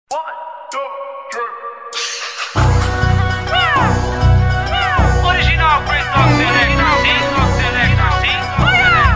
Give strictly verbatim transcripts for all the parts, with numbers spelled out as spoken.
Original Crazy Dog Selector, sim, Dog Selector, sim, Dog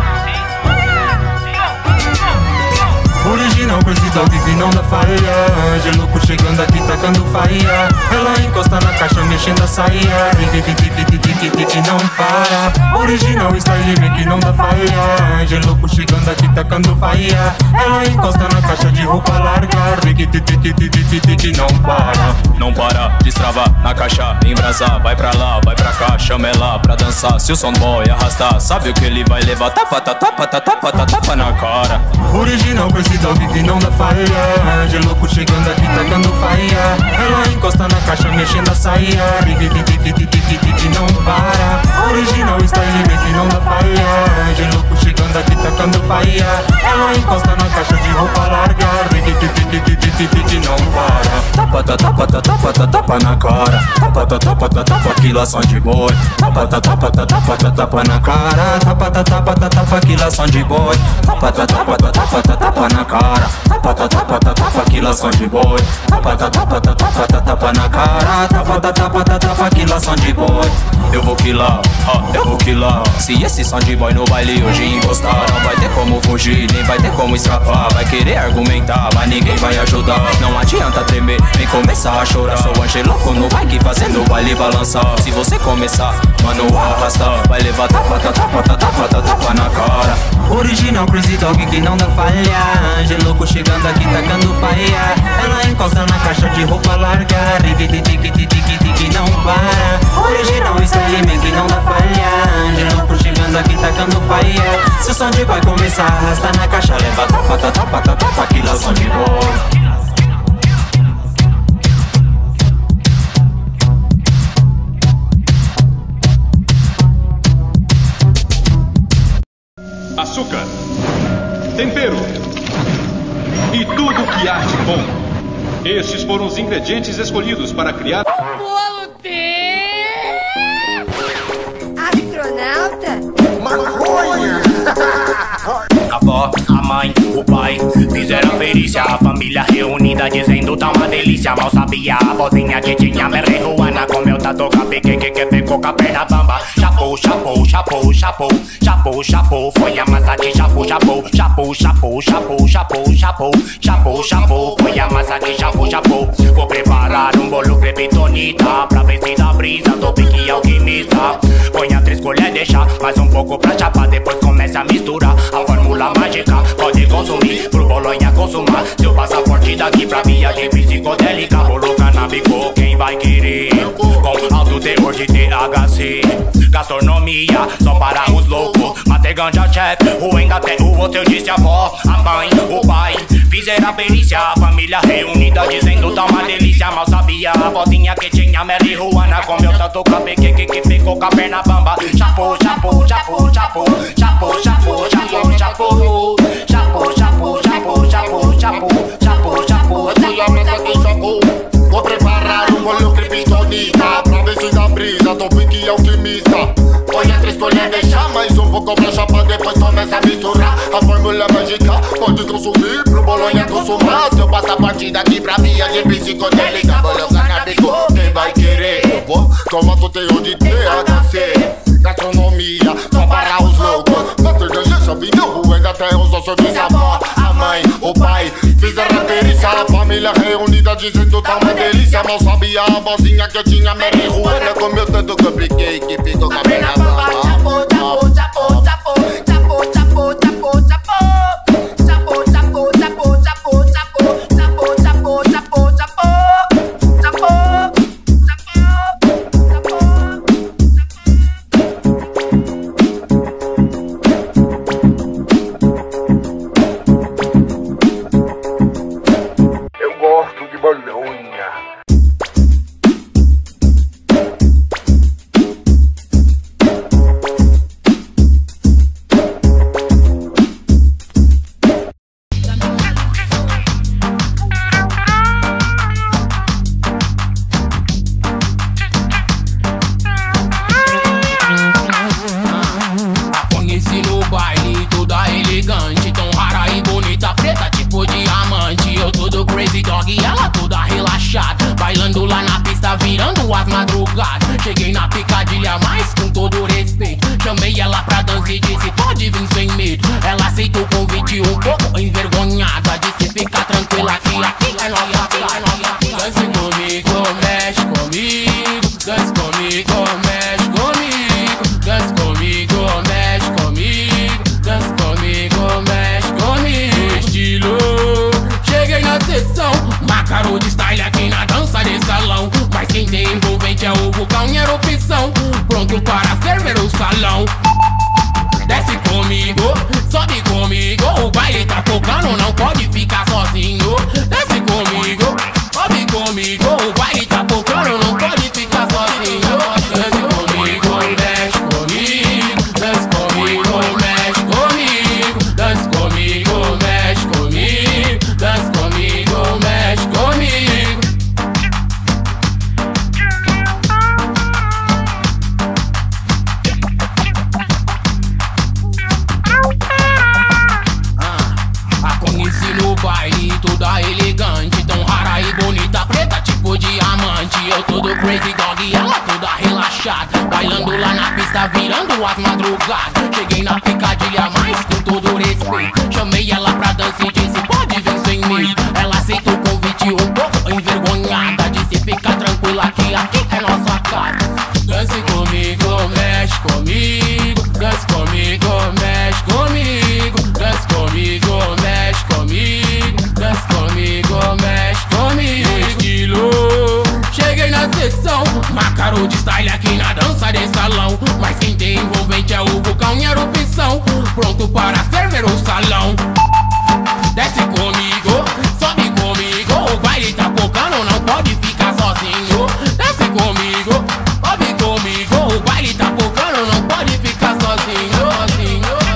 Selector, sim. Original Crazy Dog que não dá faia. De louco chegando aqui tacando faia. Ela encosta na caixa mexendo a saia. Que não para. Original style que não dá faia. De louco chegando aqui tacando faia. Ela encosta na caixa de roupa larga. Que não para. Não para, destrava na caixa, embrasa, vai pra lá, vai pra cá, chama ela pra dançar. Se o som boy arrastar, sabe o que ele vai levar? Tapa, tapa, tapa, tapa, tapa, tapa na cara. Original Crazy Dog que não dá faia. De louco chegando aqui tacando faia. Ela encosta na caixa mexendo a saia. Que não para. Original style que não dá faia. De louco chegando aqui tacando faia. Ela encosta na caixa de roupa larga. Que não para. Tapa, tapa, tapa, tapa, tapa na cara. Tapa, tapa, tapa, tapa, quilação de boi. Tapa, tapa, tapa, tapa na cara. Tapa, tapa, tapa, quilação de boi. Tapa, tapa, tapa, tapa na cara. Tapa, tapa, tapa, quilação de boi. Tapa, tapa, tapa, tapa na cara. Tapa, tapa, tapa, quilação de boi. Eu vou quilar, ah, eu vou quilar. Se esse som de boy no baile hoje encostar, não vai ter como fugir, nem vai ter como escapar. Vai querer argumentar, mas ninguém vai ajudar. Não adianta tremer, nem começar a chorar. Sou Angeloco no bike fazendo o baile balançar. Se você começar, mano, arrasta, vai levar tapa, tapa, tapa, tapa, tapa na cara. Original Crazy Dog que não dá falha. Angeloco chegando aqui tacando faia. Ela encosta na caixa de roupa larga. Que não para. Original style que não dá falha. Angeloco chegando aqui tacando faia. Se o som de vai começar a arrastar na caixa, leva tapa, tapa, tapa, tapa, que lá som de boa. Açúcar, tempero e tudo que há de bom. Estes foram os ingredientes escolhidos para criar O bolo tem astronauta. Maconha. A avó, a mãe, o pai fizeram a perícia. A família reunida dizendo tá uma delícia. Mal sabia a vozinha que tinha marihuana. Comeu tatuca, pique, que que ficou com a perna bamba. Chapou, chapou, chapou, chapou. Chapou, chapou, foi a massa que chapou, chapou. Chapou, chapou, chapou, chapou, chapou. Chapou, chapou, foi a massa que chapou, chapou. Vou preparar um bolo creptonita pra ver se dá brisa do pique alquimista. Põe a três colheres, deixa mais um pouco pra chapar. Depois começa a misturar a fórmula mágica. Pode consumir pro Bolonha consumar. Seu passaporte daqui pra viagem psicodélica. Bolo canábico, quem vai querer? Com alto teor de T H C. Gastronomia, só para os loucos. Mate ganja chefe, o engateu. Você eu disse a avó, a mãe, o pai fizeram a perícia. A família reunida dizendo tá uma delícia. Mal sabia a vozinha que tinha marihuana. Comeu tanto café que, que, que ficou com a perna bamba. Chapou, chapou, chapou, chapou. Chapou, chapou, chapou, chapou. Chapou, chapou, chapou, chapou, chapou. Chapou, chapou, Fui a massa que chapou. Vou preparar um bolo creptonita pra ver se dá brisa do pique alquimista. Põe a três colheres, deixa mais um pouco pra chapar. Depois começa a misturar a fórmula mágica. Pode consumir pro Bolonha consumar. Seu passaporte daqui pra viagem psicodélica. Bolo canábico, quem vai querer? Eu vou com alto teor de T H C. Gastronomia, só para os loucos. Master ganja, chavinho, ruendo até os ossos de avó, a mãe, o pai fizeram a perícia. A família reunida dizendo tá uma delícia. Mal sabia a vozinha que eu tinha marihuana. Comeu tanto que eu piquei que ficou com a perna bamba. Chapou, chapou, chapou, chapou. Chapou, chapou, chapou, chapou. Chapou, chapou, chapou, chapou, chapou. Chapou, chapou, chapou, chapou. Chapou, Eu gosto de Bolonha. relaxado, bailando lá na pista, virando as madrugadas. Cheguei na picadilha, mas com todo respeito, chamei ela pra dança e disse, pode vir sem medo. Ela aceitou o convite um pouco envergonhada, disse, fica tranquila que aqui é nossa casa. Dance comigo, mexe comigo, dance comigo, mexe comigo, dance comigo, mexe comigo, dance comigo, mexe comigo. Estilo, cheguei na sessão, Macaro de style aqui na dança de salão. Mas quem tem envolvente é o vulcão e erupção, pronto para ferver o salão. Desce comigo, sobe comigo, o baile tá tocando, não pode ficar sozinho. Desce comigo, sobe comigo, o baile tá tocando, não pode ficar sozinho. Desce comigo, mexe comigo, desce comigo, mexe comigo, desce comigo, mexe comigo, desce comigo, mexe comigo. No baile toda elegante, tão rara e bonita, preta tipo diamante. Eu todo crazy dog, ela toda relaxada, bailando lá na pista, virando as madrugadas. Cheguei na picadilha, mas com todo respeito, chamei ela pra dança e disse, pode vir sem medo. Ela aceitou o convite um pouco envergonhada, disse, fica tranquila que aqui é nossa casa. Dance comigo, mexe comigo, dance comigo, mexe comigo, dance comigo, mexe comigo, dance comigo, mexe comigo. Estilo, cheguei na sessão, Macaro de style aqui na dança de salão. Mas quem tem envolvente é o vulcão e erupção, pronto para ferver o salão. Desce comigo, sobe comigo, o baile tá tocando, não pode ficar sozinho. Desce comigo, sobe comigo, o baile tá tocando, não pode ficar sozinho, sozinho, sozinho.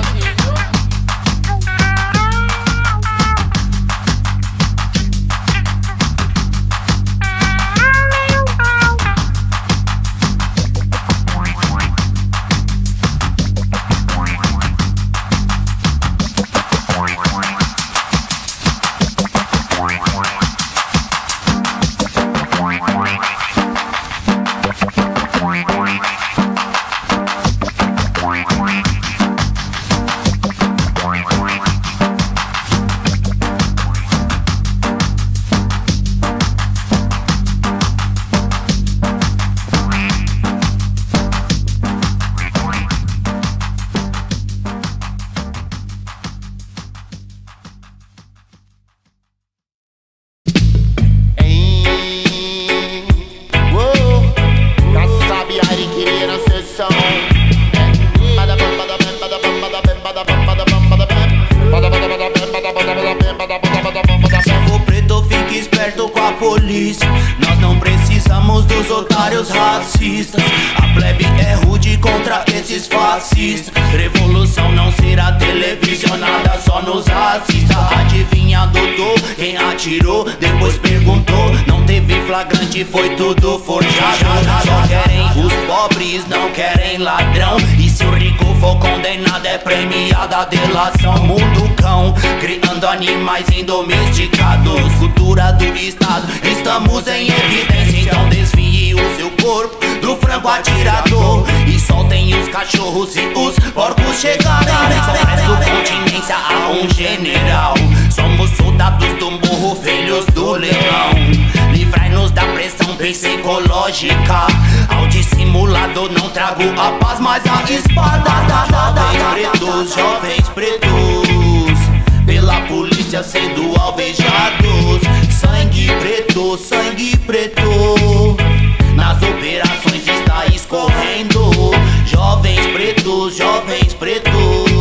Servo preto, fique esperto com a polícia. Nós não precisamos dos otários racistas. A plebe é rude contra esses fascistas. Revolução não será televisionada, só nos assista. Adivinha, doutor, quem atirou, depois perguntou. Não teve flagrante, foi tudo forjado. Só querem os pobres, não querem ladrão. E se o rico for condenado, é premiada a delação. Mundo cão, criando animais indomesticados. Cultura do estado, estamos em evidência. Então desvie o seu corpo do frango atirador e soltem os cachorros e os porcos chegarem. Só presto continência a um general. Somos soldados do morro, filhos do leão. Livrai-nos da pressão psicológica. Ao dissimulado não trago a paz, mas a espada. Jovens pretos, jovens pretos, pela polícia sendo alvejados. Sangue preto, sangue preto, nas operações está escorrendo. Jovens pretos, jovens pretos,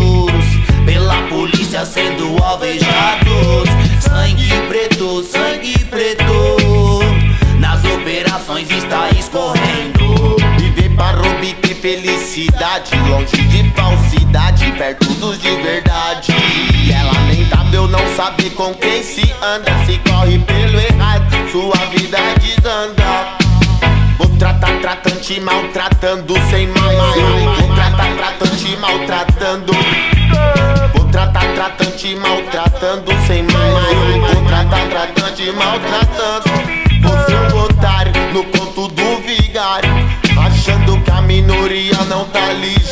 pela polícia sendo alvejados. Sangue preto, sangue preto, nas operações está escorrendo. Viver para obter felicidade, longe de falsidade, perto dos de verdade. É lamentável não saber com quem se anda. Se corre pelo errado, sua vida desanda. Vou tratar tratante maltratando sem mais. Vou tratar tratante maltratando. Vou tratar tratante maltratando sem mais. Vou tratar tratante maltratando. Você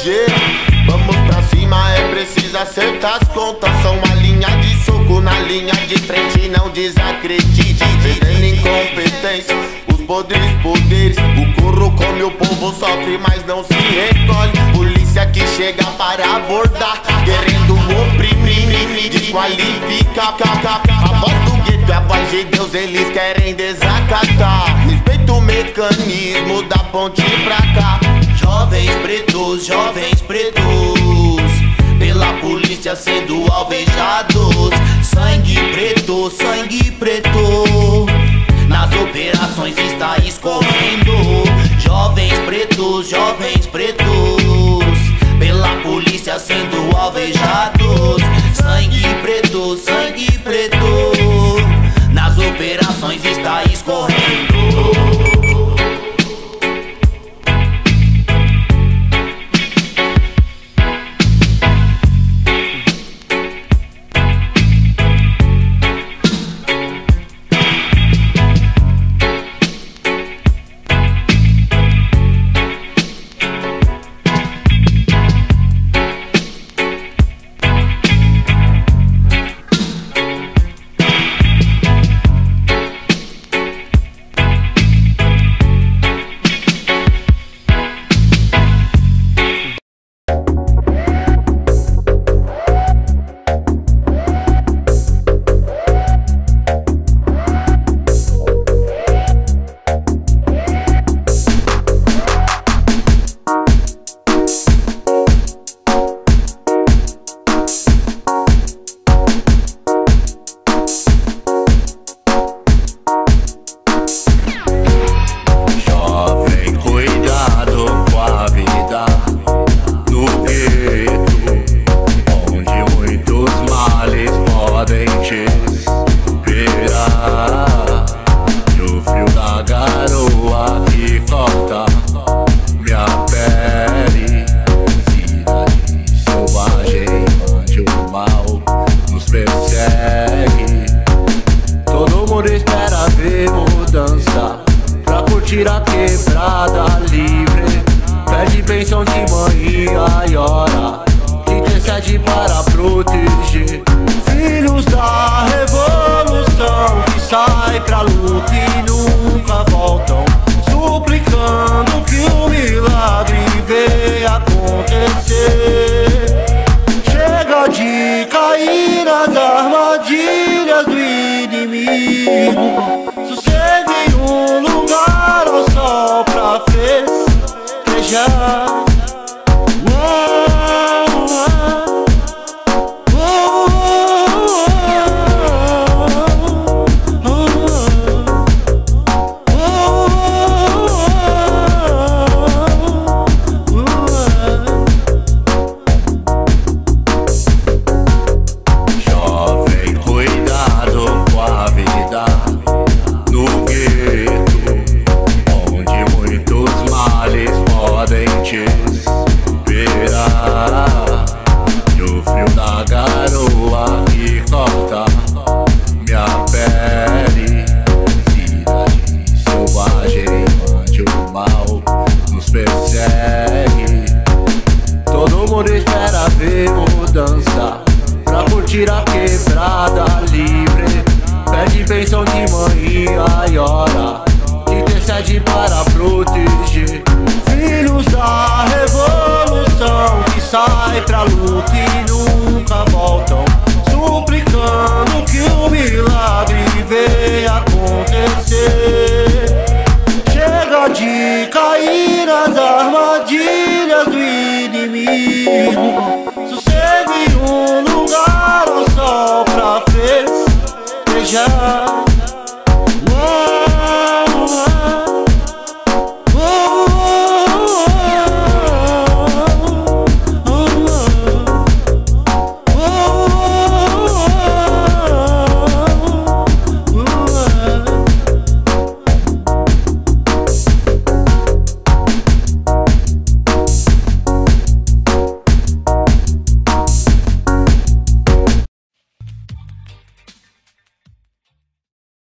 ligeira. Vamos pra cima, é preciso acertar as contas. São uma linha de soco na linha de frente, não desacredite. Vendendo incompetência, os podres poderes. O corro come, o povo sofre, mas não se recolhe. Polícia que chega para abordar, querendo oprimir, desqualificar. A voz do gueto é a voz de Deus, eles querem desacatar. Respeita o mecanismo da ponte pra cá. Jovens pretos, jovens pretos, pela polícia sendo alvejados. Sangue preto, sangue preto, nas operações está escorrendo. Jovens pretos, jovens pretos, pela polícia sendo alvejados. Sangue preto, sangue preto, nas operações está escorrendo. tira a quebrada livre, pede bênção de mãe e ora, intercede para proteger filhos da revolução que sai pra luta e nunca voltam, suplicando que o milagre venha acontecer. Chega de cair nas armadilhas do inimigo, sossegue em um lugar ao sol pra festejar. Tira a quebrada livre, pede bênção de mãe e ora, intercede para proteger filhos da revolução que sai pra luta e